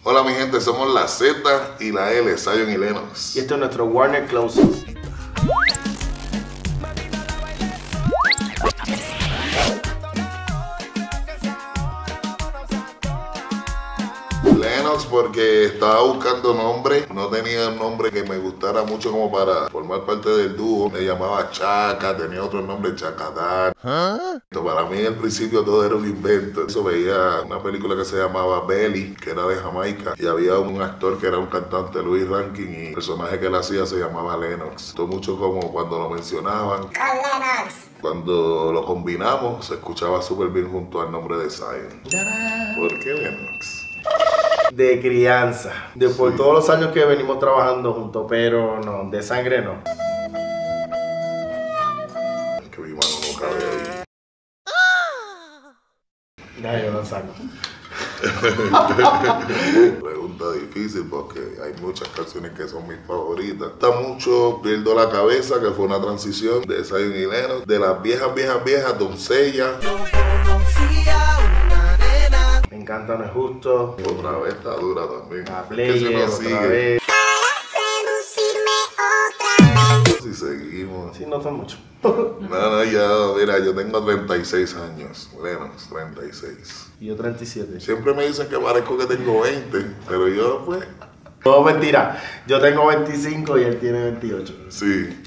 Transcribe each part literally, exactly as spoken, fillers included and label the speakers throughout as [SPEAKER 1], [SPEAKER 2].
[SPEAKER 1] Hola mi gente, somos la Z y la L, Zion y Lennox.
[SPEAKER 2] Y este es nuestro Warner Close-Up.
[SPEAKER 1] Lennox porque estaba buscando nombre, no tenía un nombre que me gustara mucho como para formar parte del dúo. Me llamaba Chaka, tenía otro nombre, Chacadán. ¿Ah? Para mí al principio todo era un invento. Eso veía una película que se llamaba Belly, que era de Jamaica, y había un actor que era un cantante, Louis Rankin, y el personaje que él hacía se llamaba Lennox. Todo mucho como cuando lo mencionaban.
[SPEAKER 3] Con Lennox.
[SPEAKER 1] Cuando lo combinamos se escuchaba súper bien junto al nombre de Zion. ¿Por qué Lennox?
[SPEAKER 2] De crianza, de por
[SPEAKER 1] Sí.
[SPEAKER 2] todos los años que venimos trabajando juntos, pero no, de sangre no.
[SPEAKER 1] Que mi mano no cabe ahí.
[SPEAKER 2] Ya yo lo saco.
[SPEAKER 1] Pregunta difícil porque hay muchas canciones que son mis favoritas. Está mucho Pierdo la Cabeza, que fue una transición de Zion y Lennox. De las viejas, viejas, viejas, Doncella.
[SPEAKER 2] Me encanta No es Justo.
[SPEAKER 1] Otra vez está dura también.
[SPEAKER 2] La
[SPEAKER 1] Es que
[SPEAKER 2] Player,
[SPEAKER 1] si no
[SPEAKER 2] otra
[SPEAKER 1] sigue,
[SPEAKER 2] vez.
[SPEAKER 1] si seguimos.
[SPEAKER 2] Sí, no son muchos.
[SPEAKER 1] No, no, ya, mira, yo tengo treinta y seis años. Lennox, treinta y seis.
[SPEAKER 2] Y yo treinta y siete.
[SPEAKER 1] Siempre me dicen que parezco que tengo veinte, pero yo pues,
[SPEAKER 2] No, mentira. Yo tengo veinticinco y él tiene veintiocho.
[SPEAKER 1] sí.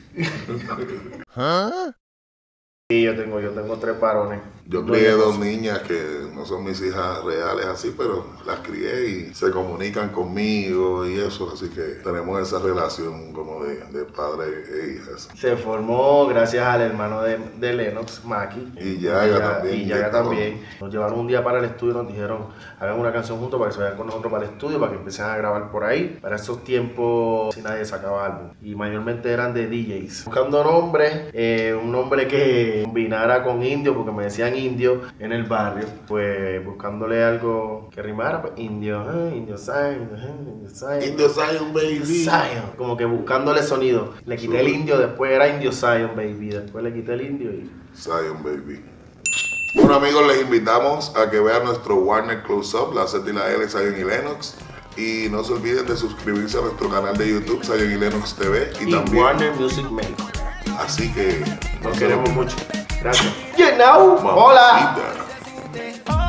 [SPEAKER 2] Sí, yo tengo, yo tengo tres varones.
[SPEAKER 1] Yo crié dos niñas que no son mis hijas reales así, pero las crié y se comunican conmigo y eso, así que tenemos esa relación como de, de padre e hijas.
[SPEAKER 2] Se formó gracias al hermano de, de Lennox, Maki.
[SPEAKER 1] Y Yaga también,
[SPEAKER 2] Y Yaga
[SPEAKER 1] Yaga.
[SPEAKER 2] también. Nos llevaron un día para el estudio y nos dijeron, hagan una canción juntos para que se vayan con nosotros para el estudio, para que empiecen a grabar por ahí. Para esos tiempos, si nadie sacaba álbum. Y mayormente eran de D Js. Buscando nombres, eh, un nombre que combinara con indio, porque me decían indio en el barrio. Pues buscándole algo que rimara, pues indio, eh, indio Zion, eh, indio Zion.
[SPEAKER 1] Indio Zion, baby.
[SPEAKER 2] Zion, como que buscándole sonido. Le quité el indio, después era indio Zion, baby. Después le quité el indio y...
[SPEAKER 1] Zion, baby. Bueno amigos, les invitamos a que vean nuestro Warner Close-Up, la Z y la L, Zion y Lennox. Y no se olviden de suscribirse a nuestro canal de YouTube, Zion y Lennox T V. Y,
[SPEAKER 2] Y
[SPEAKER 1] también,
[SPEAKER 2] Warner Music México.
[SPEAKER 1] así que
[SPEAKER 2] Nos queremos mucho. Gracias. You know, hola.
[SPEAKER 1] Mamacita.